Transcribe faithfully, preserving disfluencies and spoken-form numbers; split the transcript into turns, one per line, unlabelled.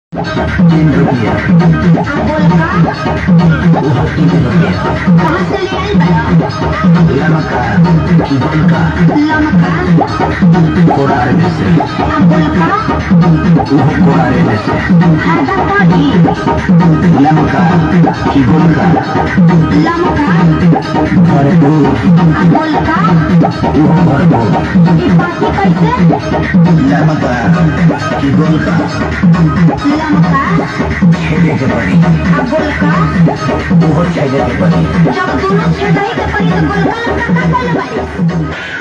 तीन रुपया।
गोलका
वो तीन रुपया।
कहाँ से ले आई बड़ा?
लमका की गोलका
लमका
कोड़ारे में से।
गोलका
वो कोड़ारे में से।
हरदा पानी
लमका की गोलका
लमका
भरपूर
गोलका
वो भरपूर।
ये बाकी कैसे?
लमका की गोलका
लमका
छेदे के पड़ी
गोलका
वो छेदे के पड़ी।
जब दोनों छेदाई के पड़ी तो गोलका लमका का बोले बारी